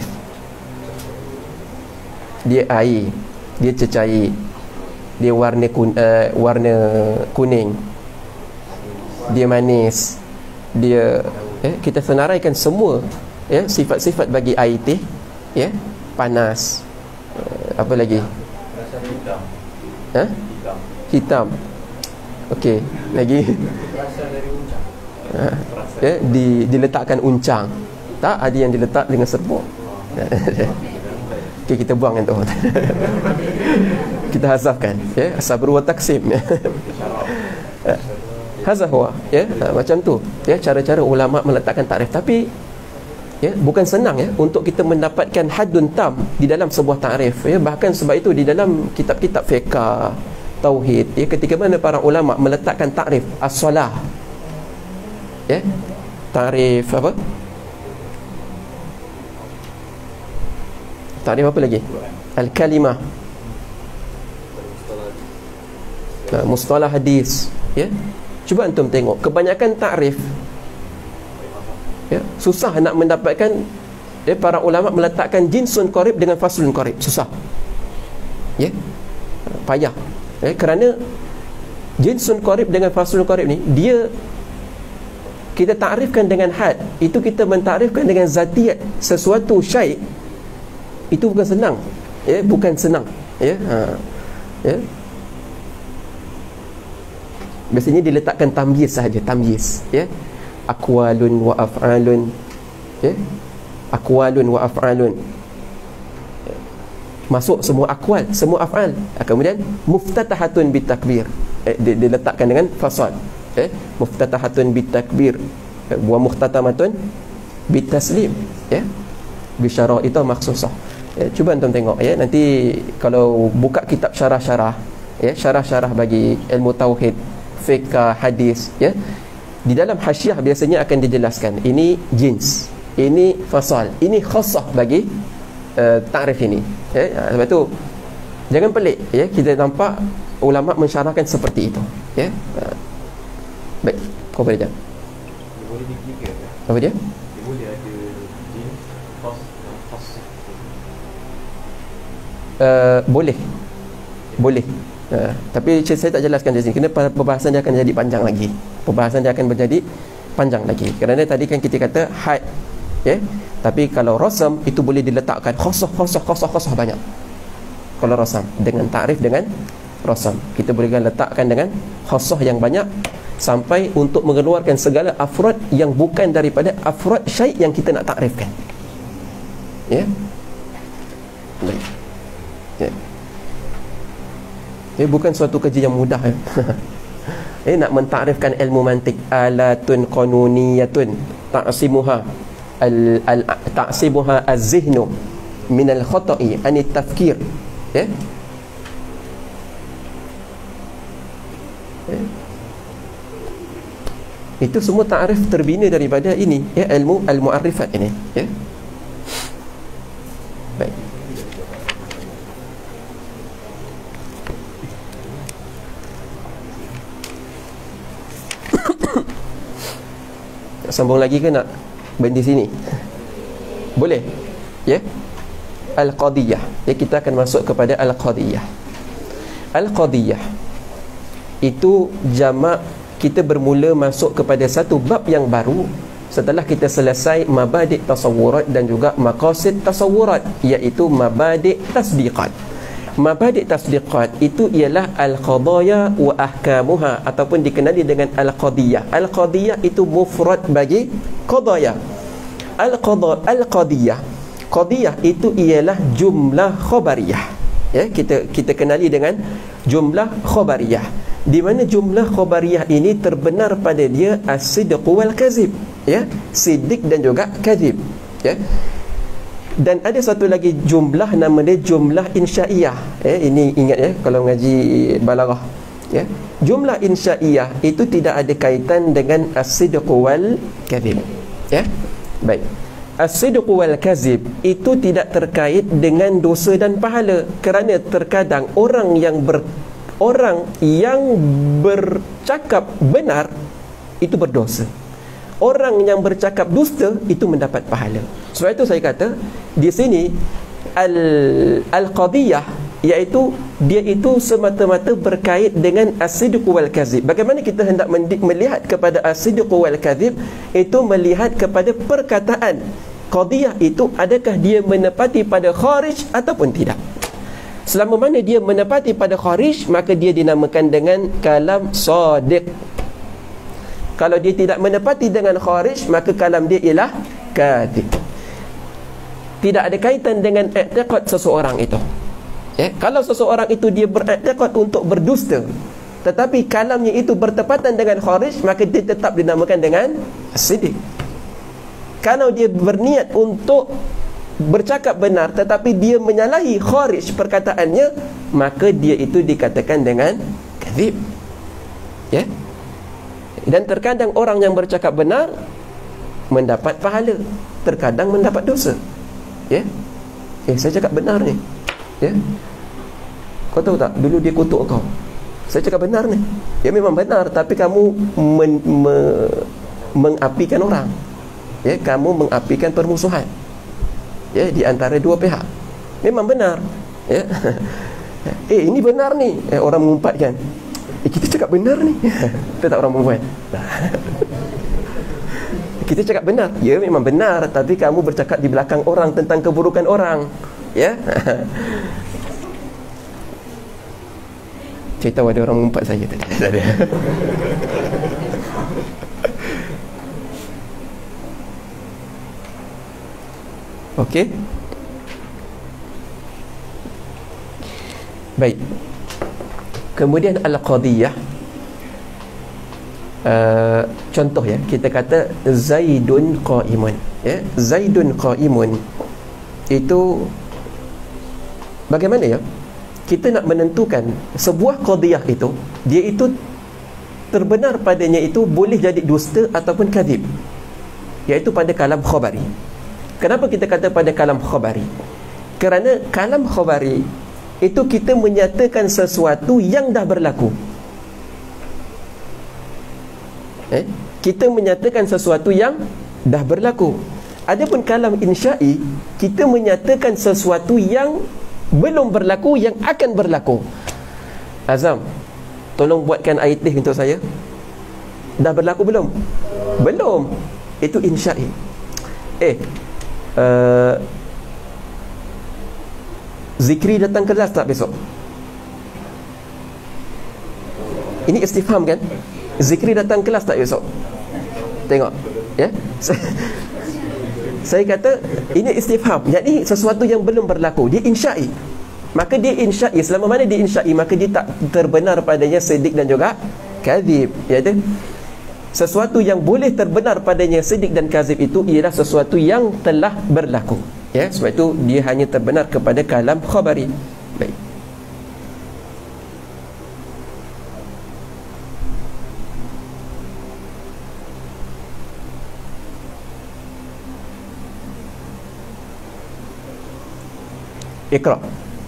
Dia air, dia cecair, dia warna kuning, dia manis, dia, ya, kita senaraikan semua, ya, sifat-sifat bagi air teh, ya, panas, apa lagi?
Hitam.
Ha? Hitam. Okey, lagi. Ya, diletakkan uncang. Tak, ada yang diletak dengan serbuk. Okey, kita buang yang tu. Kita hazafkan, ya, sabru wa taksim. Hazah huwa, ya, macam tu, ya, cara-cara ulama meletakkan takrif. Tapi, ya, bukan senang, ya, untuk kita mendapatkan haddun tam di dalam sebuah takrif, ya. Bahkan sebab itu di dalam kitab-kitab fiqh, tauhid, ya, ketika mana para ulama meletakkan takrif as-salah, ya, takrif apa? Takrif apa lagi? Al-kalimah, mustalah hadis, ya. Cuba antum tengok, kebanyakan takrif, ya, susah nak mendapatkan, ya, para ulama meletakkan jinsun qarib dengan faslun qarib, susah, ya, payah, ya, kerana jinsun qarib dengan faslun qarib ni, dia kita takrifkan dengan had, itu kita mentakrifkan dengan zatiyat sesuatu syai', itu bukan senang, ya, bukan senang, ya, ya. Biasanya diletakkan tamyiz sahaja, tamyiz, ya, aqwalun wa af'alun, ya, aqwalun wa af'alun, masuk semua aqwal, semua af'al. Kemudian muftatahatun bitakbir, diletakkan dengan fasal, muftatahatun bitakbir wa muhtatamatun bitaslim, ya, bisyarah itu makhsusah. Ya, cuba antum tengok, ya, nanti kalau buka kitab syarah-syarah, ya, syarah-syarah bagi ilmu tauhid, fiqh, hadis, ya, di dalam hasyiah biasanya akan dijelaskan ini jins, ini fasal, ini khassah bagi takrif ini, ya. Sebab tu jangan pelik, ya, kita nampak ulama mensyarahkan seperti itu, ya. Baik, kau boleh jawab.
Boleh ditiga.
Apa dia?
Boleh ada jin khas dan khas.
Boleh. Tapi saya tak jelaskan di sini kerana perbahasan dia akan jadi panjang lagi. Perbahasan dia akan menjadi panjang lagi. Kerana tadi kan kita kata had, ya. Tapi kalau rasam itu boleh diletakkan khasah banyak. Kalau rasam dengan takrif dengan rasam, kita boleh letakkan dengan khasah yang banyak sampai untuk mengeluarkan segala afrad yang bukan daripada afrad syai' yang kita nak takrifkan. Ya. Baik. Ya. Ini bukan suatu kerja yang mudah, ya. Nak mentakrifkan ilmu mantik, alatun qanuniyatun ta'simuha ta'simuha az-zihnu min al-khata'i an at-tafkir, ya. Itu semua takrif terbina daripada ini, ya, ilmu al-mu'arrifat ini, ya. Baik. Sambung lagi ke nak berhenti sini? Boleh, ya. Al-qadiyah, ya, kita akan masuk kepada al-qadiyah. Al-qadiyah itu jamak, kita bermula masuk kepada satu bab yang baru setelah kita selesai mabadik tasawurat dan juga maqasid tasawurat, iaitu mabadik tasdiqat. Mabadik tasdiqat itu ialah al-qadaya wa ahkamuha, ataupun dikenali dengan al-qadiyah. Al-qadiyah itu mufrad bagi qadaya. Al-qadiyah, qadiyah itu ialah jumlah khabariyah, ya, kita kenali dengan jumlah khabariyah, di mana jumlah khabariyah ini terbenar pada dia as-sidq wal kazib, ya, sidq dan juga kazib, ya. Dan ada satu lagi jumlah, nama dia jumlah insyaiyah. Ini ingat ya kalau ngaji balaghah. Ya. Jumlah insyaiyah itu tidak ada kaitan dengan as-sidq wal kadhib. Ya. Baik. As-sidq wal kadhib itu tidak terkait dengan dosa dan pahala, kerana terkadang orang yang bercakap benar itu berdosa. Orang yang bercakap dusta itu mendapat pahala. Sebab itu saya kata di sini al-qadiyah, iaitu dia itu semata-mata berkait dengan as-sidq wal kadzib. Bagaimana kita hendak melihat kepada as-sidq wal kadzib? Itu melihat kepada perkataan. Qadiyah itu adakah dia menepati pada kharij ataupun tidak. Selama mana dia menepati pada kharij, maka dia dinamakan dengan kalam sadiq. Kalau dia tidak menepati dengan kharij, maka kalam dia ialah kadhib. Tidak ada kaitan dengan i'tiqad seseorang itu. Ya, kalau seseorang itu dia beriktikad untuk berdusta, tetapi kalamnya itu bertepatan dengan kharij, maka dia tetap dinamakan dengan as-siddiq. Kalau dia berniat untuk bercakap benar tetapi dia menyalahi kharij perkataannya, maka dia itu dikatakan dengan kadzib. Ya. Dan terkadang orang yang bercakap benar mendapat pahala, terkadang mendapat dosa. Ya. Saya cakap benar ni. Ya. Kau tahu tak, dulu dia kutuk kau. Saya cakap benar ni. Ya, memang benar, tapi kamu mengapikan orang. Ya, kamu mengapikan permusuhan. Ya, di antara dua pihak. Memang benar. Ya. Ini benar ni. Orang mengumpatkan. Kita cakap benar ni. Tetap orang membuat. Kita cakap benar. Ya, memang benar, tapi kamu bercakap di belakang orang tentang keburukan orang. Ya. Saya tahu ada orang mengumpat saya tadi. Tak ada. Okey. Baik. Kemudian al-qadiyah, contoh ya, kita kata Zaidun qa'imun. Ya, Zaidun qa'imun itu bagaimana ya? Kita nak menentukan sebuah qadiyah itu, dia itu terbenar padanya itu boleh jadi dusta ataupun kadhib, iaitu pada kalam khabari. Kenapa kita kata pada kalam khabari? Kerana kalam khabari itu kita menyatakan sesuatu yang dah berlaku. Kita menyatakan sesuatu yang dah berlaku. Adapun kalam insya'i, kita menyatakan sesuatu yang belum berlaku, yang akan berlaku. Azam, tolong buatkan air teh untuk saya. Dah berlaku belum? Belum. Itu insya'i. Zikri datang kelas tak besok? Ini istifham kan? Zikri datang kelas tak besok? Tengok ya. Saya kata ini istifham. Jadi sesuatu yang belum berlaku, dia insya'i. Maka dia insya'i. Selama mana dia insya'i, maka dia tak terbenar padanya siddiq dan juga kadzib. Ya ada. Sesuatu yang boleh terbenar padanya siddiq dan kadzib itu ialah sesuatu yang telah berlaku. Ya, sebab itu dia hanya terbenar kepada kalam khabari. Baik. Iqra.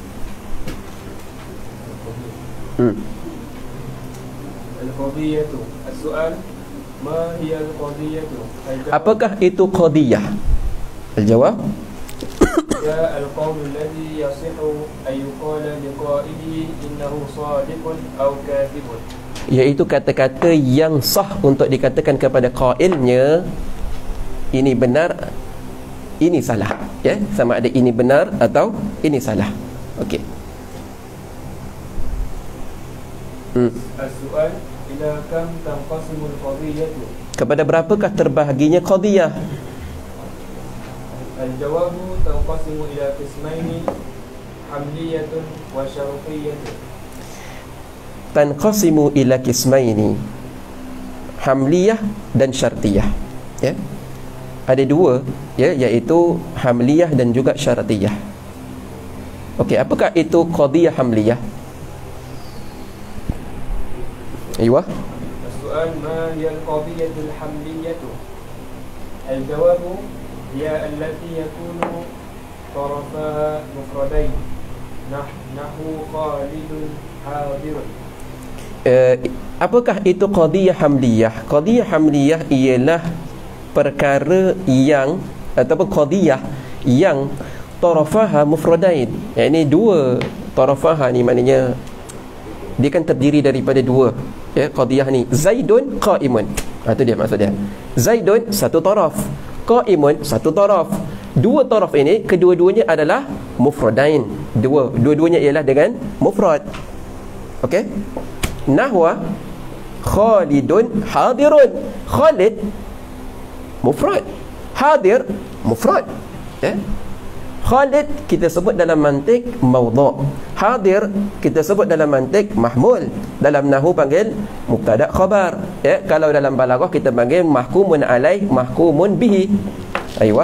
Al-qadiyatu. As-su'al, ma hiya al-qadiyatu?
Apakah itu qadiyah? Al-jawab,
ya al-qawl alladhi yasihu ay yuqala liqa'idihi innahu sadiqun aw kadhibun.
iaitu kata-kata yang sah untuk dikatakan kepada qailnya ini benar, ini salah. Ya, sama ada ini benar atau ini salah. Okey.
As-su'al, ila kam tanqasimul qadiyatu?
Kepada berapakah terbahaginya qadiyah?
Al-jawabu tanqasimu ila qismaini, hamliyatun wa syartiyatun.
Tanqasimu ila qismaini, hamliyah dan syartiyah. Ya. ada dua, ya, iaitu hamliyah dan juga syaratiyah. Okey, apakah itu qadiyah hamliyah? Aywa.
السؤال ما هي القضية الحملية؟ الجواب هي التي يكون طرفها مفردين نحو خالد حاضر.
Apakah itu qadiyah hamliyah? Qadiyah hamliyah ialah perkara yang ataupun qadiyah yang tarafaha mufradain. Ini dua tarafaha ni, maknanya dia kan terdiri daripada dua, ya. Qadiyah ni Zaidun qaimun, itu dia maksud dia. Zaidun satu taraf, qaimun satu taraf. Dua taraf ini kedua-duanya adalah mufradain. Dua-duanya ialah dengan mufrad. Okey. Nahwa Khalidun hadirun. Khalid mufrad, hadir mufrad, ya. Khalid kita sebut dalam mantik mawdu', hadir kita sebut dalam mantik mahmul. Dalam nahwu panggil mubtada khabar, ya. Kalau dalam balaghah kita panggil mahkumun alaih, mahkumun bihi. Aywa.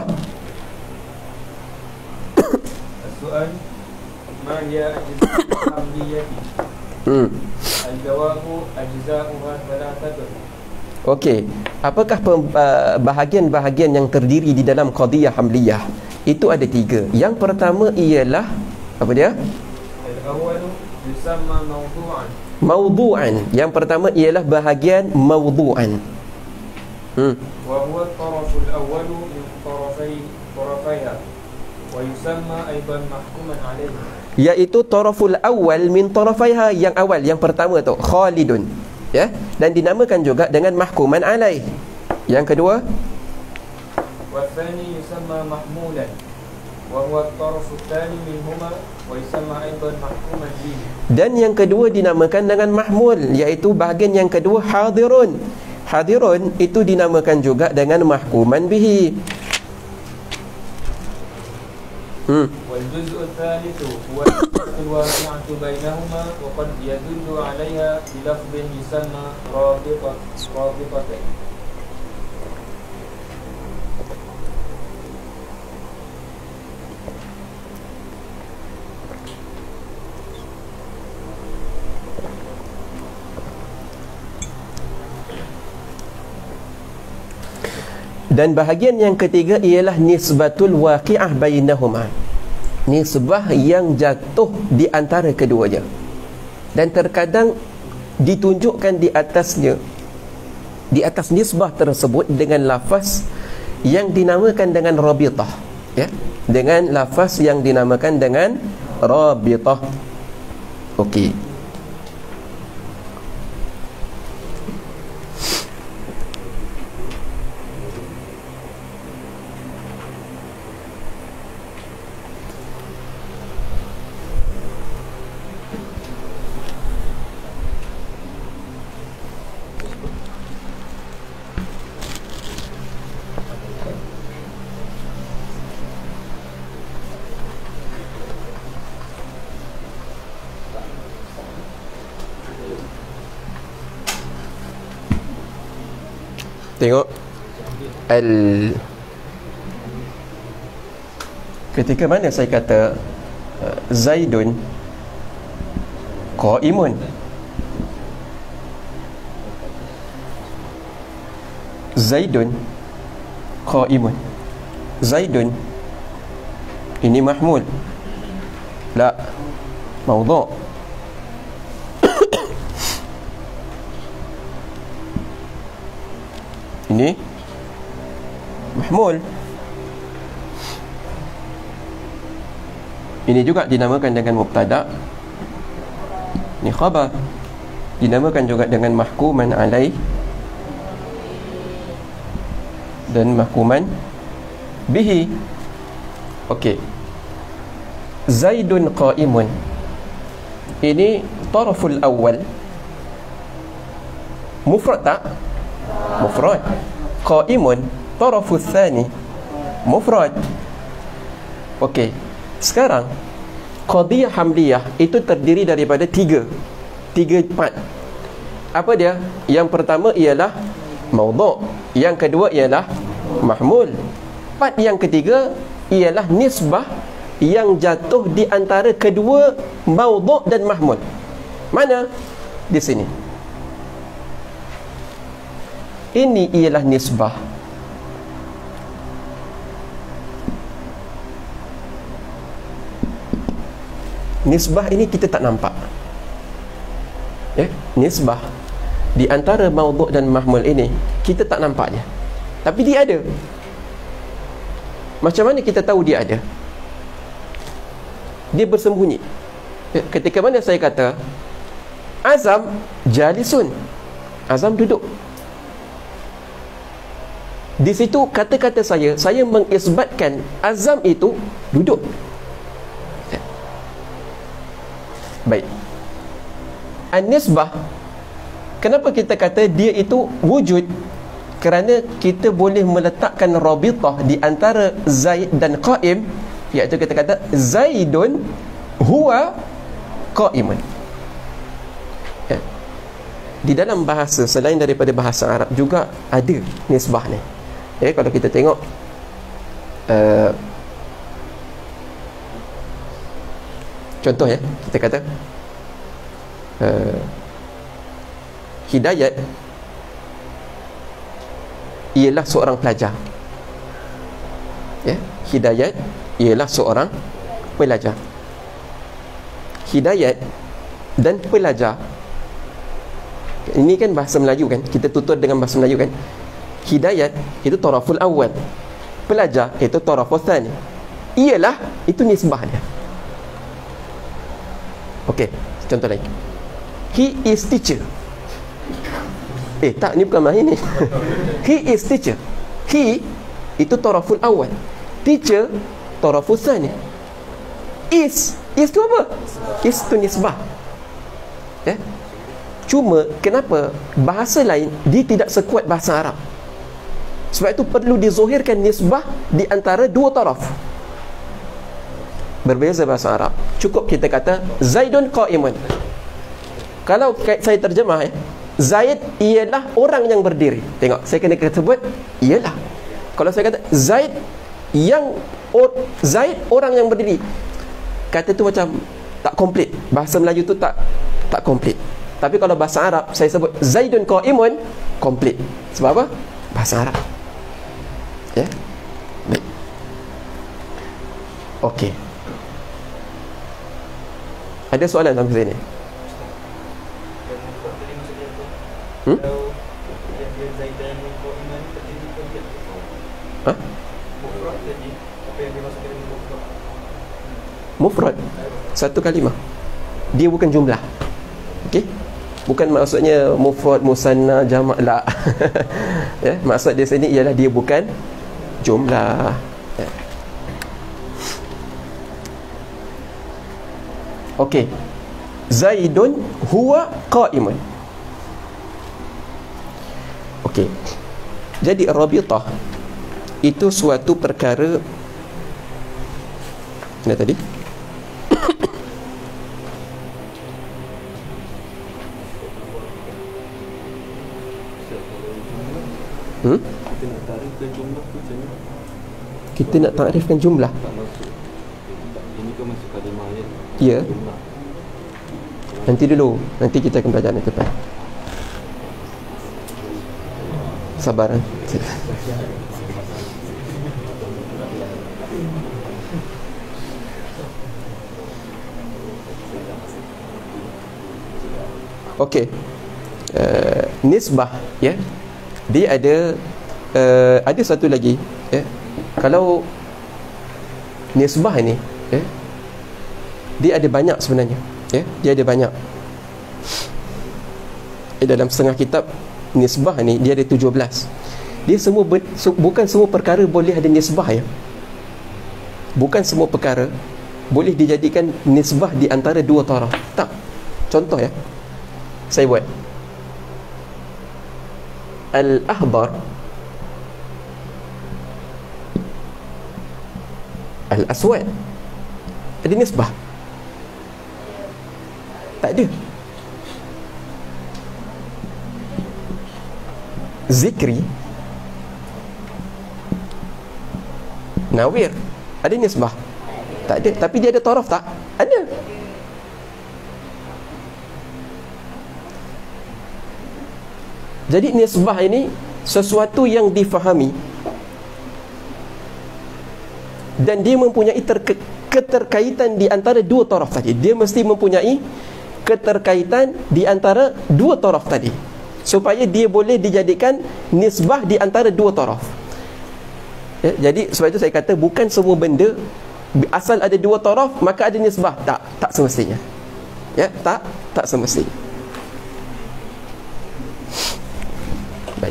السؤال ما هي أجزاء الحملية؟ الجواب أجزاؤها ثلاثة.
Okey, apakah bahagian-bahagian yang terdiri di dalam qadiyah hamliyah? Itu ada tiga. Yang pertama ialah apa dia?
Al-awwalu yusamma mawdu'an.
Mawdu'an. Yang pertama ialah bahagian mawdu'an.
Wa huwa at-tarafu al-awwalu min tarafaiha. Wa yusamma aidan mahkuman alayhi.
Iaitu taraful awal min tarafaiha, yang awal, yang pertama tu Khalidun, ya, dan dinamakan juga dengan mahkuman alaih. Yang kedua,
والثاني يسمى محمولا وهو الطرف الثاني منهما ويسمى أيضا محكوما به.
Dan yang kedua dinamakan dengan mahmul, iaitu bahagian yang kedua hadirun. Hadirun itu dinamakan juga dengan mahkuman bihi.
والجزء الثالث هو الواقعة بينهما وقد يدل عليها بلفظ يسمى رابطة.
Dan bahagian yang ketiga ialah nisbatul waqi'ah bainahuma, nisbah yang jatuh di antara keduanya, dan terkadang ditunjukkan di atasnya, di atas nisbah tersebut dengan lafaz yang dinamakan dengan rabitah, ya, dengan lafaz yang dinamakan dengan rabitah. Okey. Tengok ketika mana saya kata Zaidun qaimun, Zaidun qaimun, Zaidun ini mahmul, la mawdu'. Ini mahmul. Ini juga dinamakan dengan mubtada. Ini khabar, dinamakan juga dengan mahkuman alaih dan mahkuman bihi. Okey. Zaidun qaimun, ini taraful awal mufrad tak? Mufrad. Qaimun taraful thani mufrad. Okey. Sekarang qadiyah hamliyah itu terdiri daripada tiga part. Apa dia? Yang pertama ialah mawdu', yang kedua ialah mahmul. Part yang ketiga ialah nisbah yang jatuh di antara kedua maudhu' dan mahmul. Mana? Di sini. Ini ialah nisbah. Nisbah ini kita tak nampak. Nisbah di antara maudhu' dan mahmul ini kita tak nampak dia. Tapi dia ada. Macam mana kita tahu dia ada? Dia bersembunyi. Ketika mana saya kata Azam jalisun, Azam duduk, di situ kata-kata saya mengisbatkan Azam itu duduk. Baik. An-nisbah, kenapa kita kata dia itu wujud? Kerana kita boleh meletakkan rabitah di antara Zaid dan Qaim, iaitu kita kata Zaidun huwa Qaimun. Di dalam bahasa selain daripada bahasa Arab juga ada nisbah ni. Kalau kita tengok contoh kita kata Hidayat ialah seorang pelajar. Hidayat ialah seorang pelajar. Hidayat dan pelajar, ini kan bahasa Melayu kan, kita tutur dengan bahasa Melayu kan. Hidayat itu taraful awal, pelajar itu taraful thani. Ialah, itu nisbah dia. Okey, contoh lain. He is teacher. Tak, ni bukan main ni. He is teacher. He itu taraful awal, teacher taraful thani. Is tu apa? Is tu nisbah. Cuma kenapa bahasa lain dia tidak sekuat bahasa Arab? Sebab itu perlu dizuhirkan nisbah di antara dua taraf. Berbeza bahasa Arab, cukup kita kata Zaidun Qaimun. Kalau saya terjemah Zaid ialah orang yang berdiri. Tengok, saya kena sebut ialah. Kalau saya kata Zaid Zaid orang yang berdiri, kata tu macam tak komplit. Bahasa Melayu tu tak komplit. Tapi kalau bahasa Arab saya sebut Zaidun Qaimun, komplit. Sebab apa? Bahasa Arab. Baik. Okey. Ada soalan sampai sini? Mufrad, satu kalimah. Dia bukan jumlah. Okey? Bukan maksudnya mufrad, musanna, jamak, la. Maksud di sini ialah dia bukan jumlah. Okey. Zaidun huwa qaimun. Okey. Jadi rabitah itu suatu perkara. Mana tadi? Kita nak takrifkan jumlah.
Ini kan masuk kalimah ya.
Ya. Nanti dulu, nanti kita akan belajar nanti depan. Sabar. Okey. Nisbah dia ada satu lagi kalau nisbah ni dia ada banyak sebenarnya. Dia ada banyak. Dalam setengah kitab nisbah ni dia ada 17. Dia semua bukan semua perkara boleh ada nisbah Bukan semua perkara boleh dijadikan nisbah di antara dua taraf. Tak. Contoh saya buat Al-Ahdar, Al-Aswad, ada nisbah? Tak ada. Zikri Nawir. Ada nisbah? Tak ada. Tapi dia ada taraf tak? Ada. Jadi nisbah ini sesuatu yang difahami dan dia mempunyai keterkaitan di antara dua taraf tadi. Dia mesti mempunyai keterkaitan di antara dua taraf tadi, supaya dia boleh dijadikan nisbah di antara dua taraf. Ya, jadi sebab itu saya kata bukan semua benda asal ada dua taraf maka ada nisbah. Tak semestinya. Ya, tak semestinya. Baik.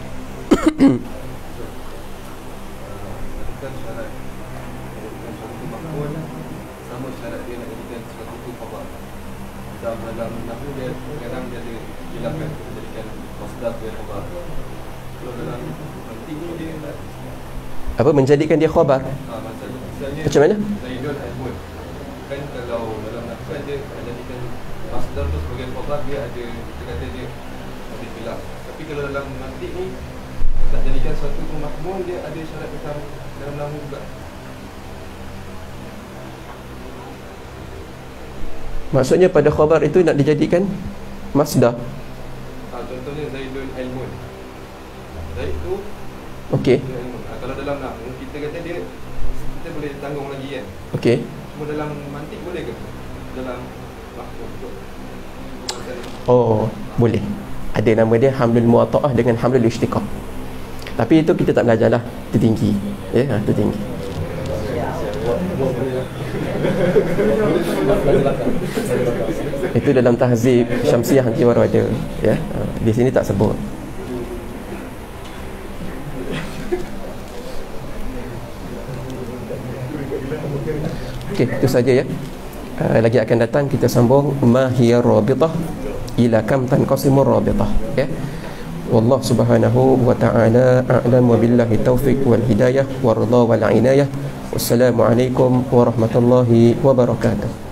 Sama syarat dia nak jadikan sesuatu itu khabar. Dalam nahwu dia kadang dia ada hilangkan jadikan masdar dia khabar. Kalau dalam nanti dia nak
Apa menjadikan dia khabar?
misalnya
Macam mana?
Zaidun Al-Mun. Kan kalau dalam nahwu kan dia jadikan masdar tu sebagai khabar, dia ada, kita kata dia ada hilang. Tapi kalau dalam nanti ni tak jadikan sesuatu tu mahmul, dia ada syarat tentang dalam nahwu juga.
Maksudnya pada khabar itu nak dijadikan masdar.
Contohnya Zaidun Ilmun. Zaid tu
Okey.
ilmun. Kalau dalam nahwu kita kata dia, kita boleh tanggung lagi kan.
Okey.
Cuma dalam mantik boleh ke? Dalam nahwu.
Oh, boleh. Ada nama dia hamlul muwatta'ah dengan hamlul istiqaq. Tapi itu kita tak belajar lah. Itu tinggi. Ya, itu tinggi. Itu dalam tahzib Syamsiah nanti baru ada, ya. Di sini tak sebut. Okey, itu saja ya. Lagi akan datang kita sambung ma hiya rabithah ila kam tanqasimur rabithah, ya. Wallahu subhanahu wa ta'ala a'lam wa billahi taufiq wal hidayah wa ridha wal inayah. Wassalamualaikum warahmatullahi wabarakatuh.